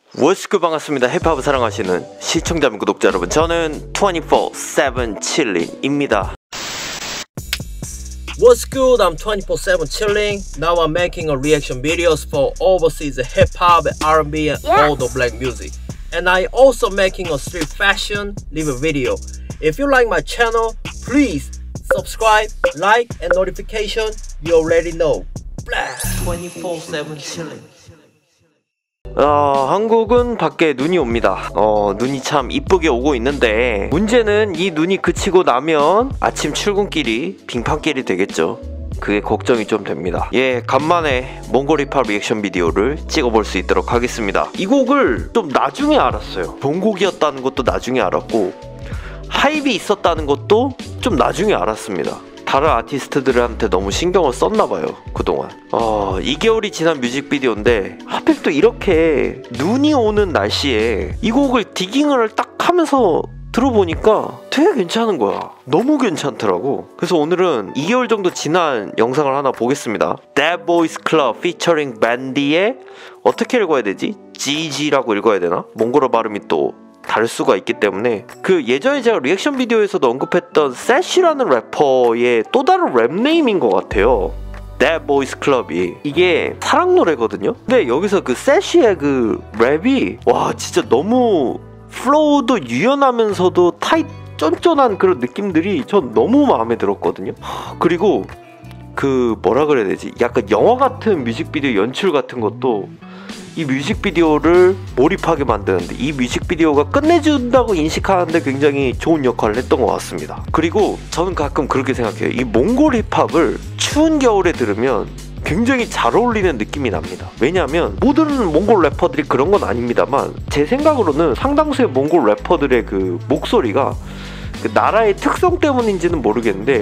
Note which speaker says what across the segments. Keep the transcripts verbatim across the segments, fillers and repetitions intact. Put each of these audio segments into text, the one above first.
Speaker 1: 워스크 반갑습니다. 힙합을 사랑하시는 시청자 및 구독자 여러분, 저는 twenty-four seven chilling입니다. What's good? I'm twenty-four seven chilling. Now I'm making a reaction videos for overseas hip hop, R and B, and
Speaker 2: yes.
Speaker 1: all the black music. And I also making a street fashion review video. If you like my channel, please subscribe, like, and notification. You already know. twenty-four seven chilling. 어, 한국은 밖에 눈이 옵니다. 어, 눈이 참 이쁘게 오고 있는데 문제는 이 눈이 그치고 나면 아침 출근길이 빙판길이 되겠죠. 그게 걱정이 좀 됩니다. 예, 간만에 몽골 힙합 리액션 비디오를 찍어볼 수 있도록 하겠습니다. 이 곡을 좀 나중에 알았어요. 본곡이었다는 것도 나중에 알았고 하이브 있었다는 것도 좀 나중에 알았습니다. 다른 아티스트들한테 너무 신경을 썼나봐요, 그동안. 어, 이 개월이 지난 뮤직비디오인데 하필 또 이렇게 눈이 오는 날씨에 이 곡을 디깅을 딱 하면서 들어보니까 되게 괜찮은 거야. 너무 괜찮더라고. 그래서 오늘은 이 개월 정도 지난 영상을 하나 보겠습니다. That Boys Club featuring Bandy의 어떻게 읽어야 되지? 지지라고 읽어야 되나? 몽골어 발음이 또 다를 수가 있기 때문에 그 예전에 제가 리액션 비디오에서도 언급했던 세쉬라는 래퍼의 또 다른 랩 네임인 것 같아요. That Boys Club이 이게 사랑 노래거든요. 근데 여기서 그 세쉬의 그 랩이 와 진짜 너무 플로우도 유연하면서도 타이트 쫀쫀한 그런 느낌들이 전 너무 마음에 들었거든요. 그리고 그 뭐라 그래야 되지? 약간 영화 같은 뮤직비디오 연출 같은 것도 이 뮤직비디오를 몰입하게 만드는데 이 뮤직비디오가 끝내준다고 인식하는데 굉장히 좋은 역할을 했던 것 같습니다. 그리고 저는 가끔 그렇게 생각해요. 이 몽골 힙합을 추운 겨울에 들으면 굉장히 잘 어울리는 느낌이 납니다. 왜냐하면 모든 몽골 래퍼들이 그런 건 아닙니다만 제 생각으로는 상당수의 몽골 래퍼들의 그 목소리가 그 나라의 특성 때문인지는 모르겠는데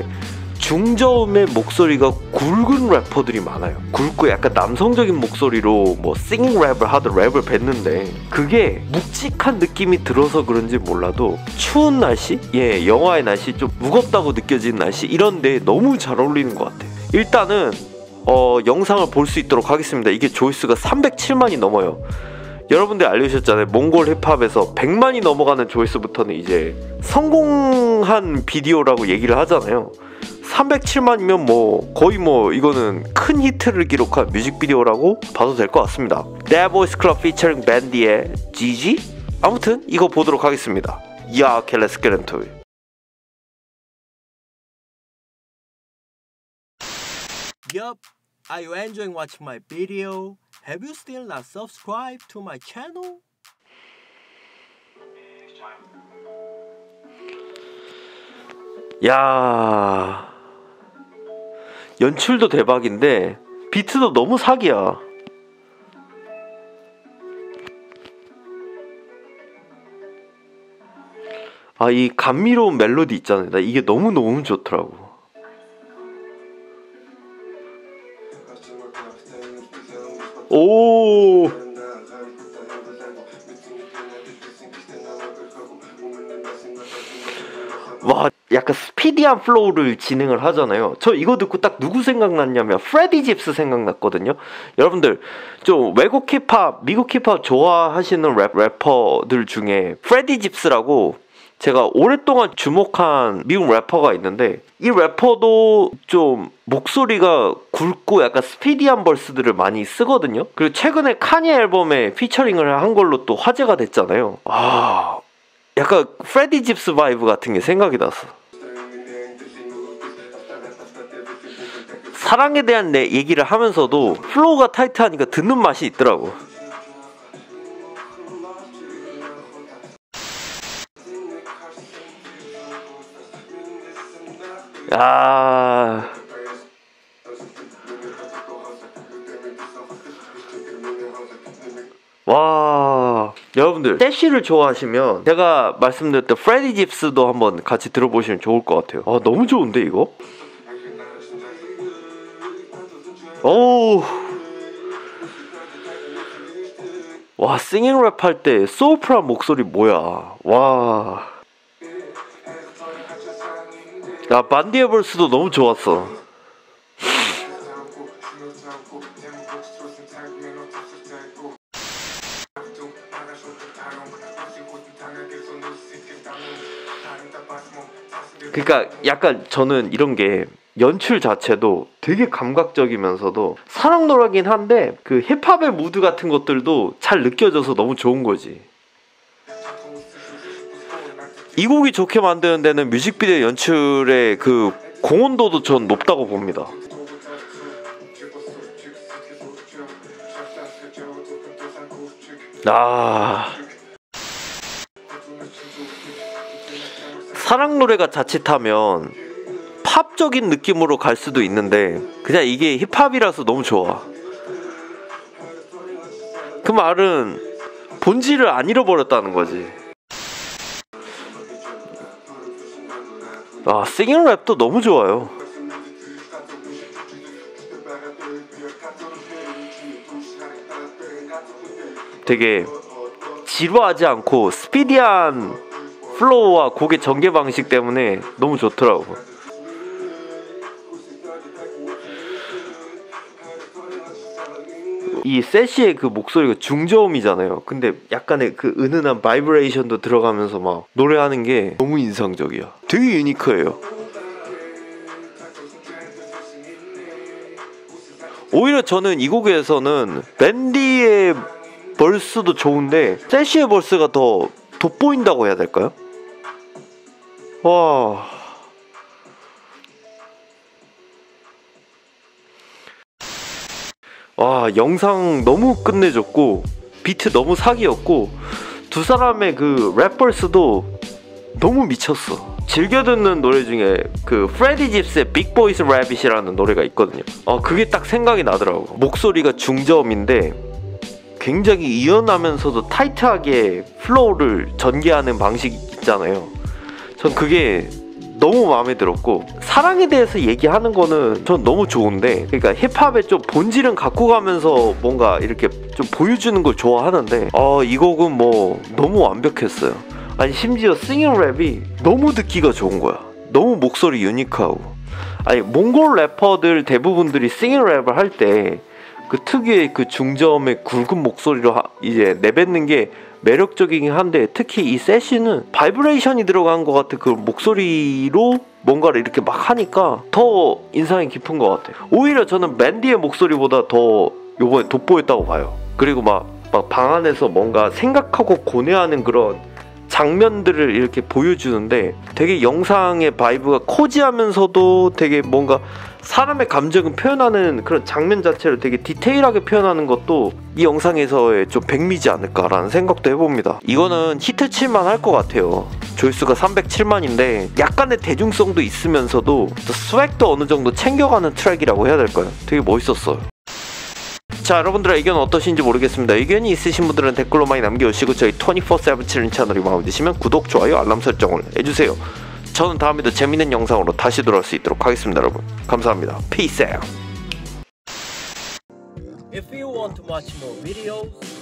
Speaker 1: 중저음의 목소리가 굵은 래퍼들이 많아요. 굵고 약간 남성적인 목소리로 뭐 싱잉 랩을 하든 랩을 뱉는데 그게 묵직한 느낌이 들어서 그런지 몰라도 추운 날씨? 예, 영화의 날씨, 좀 무겁다고 느껴지는 날씨 이런데 너무 잘 어울리는 것 같아요. 일단은 어, 영상을 볼 수 있도록 하겠습니다. 이게 조회수가 삼백칠만이 넘어요. 여러분들 알려주셨잖아요. 몽골 힙합에서 백만이 넘어가는 조회수부터는 이제 성공한 비디오라고 얘기를 하잖아요. 삼백칠만이면 뭐 거의 뭐 이거는 큰 히트를 기록한 뮤직비디오라고 봐도 될 것 같습니다. That Boys Club featuring Bandy의 지지? 아무튼 이거 보도록 하겠습니다. 야, okay, let's get into it. Yup, are you enjoying watching my video? Have you still not subscribed to my channel? 야, 연출도 대박인데 비트도 너무 사기야. 아, 이 감미로운 멜로디 있잖아요. 나 이게 너무너무 좋더라고. 오, 와, 약간 스피디한 플로우를 진행을 하잖아요. 저 이거 듣고 딱 누구 생각났냐면 프레디 집스 생각났거든요. 여러분들 좀 외국 힙합, 미국 힙합 좋아하시는 랩, 래퍼들 중에 프레디 집스라고 제가 오랫동안 주목한 미국 래퍼가 있는데 이 래퍼도 좀 목소리가 굵고 약간 스피디한 벌스들을 많이 쓰거든요. 그리고 최근에 카니 앨범에 피처링을 한 걸로 또 화제가 됐잖아요. 아, 약간 프레디 집스 바이브 같은 게 생각이 났어. 사랑에 대한 내 얘기를 하면서도 플로우가 타이트하니까 듣는 맛이 있더라고. 아, 와, 여러분들 세쉬를 좋아하시면 제가 말씀드렸던 프레디 집스도 한번 같이 들어보시면 좋을 것 같아요. 아, 너무 좋은데 이거? 오, 와, 싱잉 랩 할 때 소프란 목소리 뭐야. 와, 야, 반디의 벌스도 너무 좋았어.
Speaker 2: 그러니까 약간 저는 이런 게 연출 자체도 되게 감각적이면서도 사랑노래긴 한데 그 힙합의 무드 같은 것들도 잘 느껴져서 너무 좋은 거지. 이 곡이 좋게 만드는 데는 뮤직비디오 연출의 그 공헌도도 전 높다고 봅니다. 아... 사랑 노래가 자칫하면 팝적인 느낌으로 갈 수도 있는데 그냥 이게 힙합이라서 너무 좋아. 그 말은 본질을 안 잃어버렸다는 거지. 아, 싱잉 랩도 너무 좋아요. 되게 지루하지 않고 스피디한 플로우와 곡의 전개 방식 때문에 너무 좋더라고. 이 세시의 그 목소리가 중저음이잖아요. 근데 약간의 그 은은한 바이브레이션도 들어가면서 막 노래하는 게 너무 인상적이야. 되게 유니크해요. 오히려 저는 이 곡에서는 밴디의 벌스도 좋은데 세시의 벌스가 더 돋보인다고 해야 될까요? 와... 와, 영상 너무 끝내줬고 비트 너무 사기였고 두 사람의 그 랩벌스도 너무 미쳤어. 즐겨 듣는 노래 중에 그 프레디 집스의 빅 보이스 래빗이라는 노래가 있거든요. 어, 그게 딱 생각이 나더라고. 목소리가 중저음인데 굉장히 이연하면서도 타이트하게 플로우를 전개하는 방식이 있잖아요. 전 그게 너무 마음에 들었고, 사랑에 대해서 얘기하는 거는 전 너무 좋은데, 그러니까 힙합의 좀 본질은 갖고 가면서 뭔가 이렇게 좀 보여주는 걸 좋아하는데, 어, 이 곡은 뭐 너무 완벽했어요. 아니 심지어 싱잉 랩이 너무 듣기가 좋은 거야. 너무 목소리 유니크하고. 아니 몽골 래퍼들 대부분들이 싱잉 랩을 할 때 그 특유의 그 중저음의 굵은 목소리로 하, 이제 내뱉는 게 매력적이긴 한데, 특히 이 세시는 바이브레이션이 들어간 것 같은 그 목소리로 뭔가를 이렇게 막 하니까 더 인상이 깊은 것 같아요. 오히려 저는 맨디의 목소리보다 더 요번에 돋보였다고 봐요. 그리고 막, 막 방 안에서 뭔가 생각하고 고뇌하는 그런 장면들을 이렇게 보여주는데 되게 영상의 바이브가 코지하면서도 되게 뭔가 사람의 감정을 표현하는 그런 장면 자체를 되게 디테일하게 표현하는 것도 이 영상에서의 좀 백미지 않을까라는 생각도 해봅니다. 이거는 히트 칠만 할 것 같아요. 조회수가 삼백칠만인데 약간의 대중성도 있으면서도 스웩도 어느 정도 챙겨가는 트랙이라고 해야 될까요? 되게 멋있었어요. 자, 여러분들의 의견은 어떠신지 모르겠습니다. 의견이 있으신 분들은 댓글로 많이 남겨주시고 저희 이십사 세븐 칠린 채널이 마음에 드시면 구독, 좋아요, 알람 설정을 해주세요. 저는 다음에도 재밌는 영상으로 다시 돌아올 수 있도록 하겠습니다. 여러분 감사합니다. Peace out.
Speaker 1: If you want to watch more videos,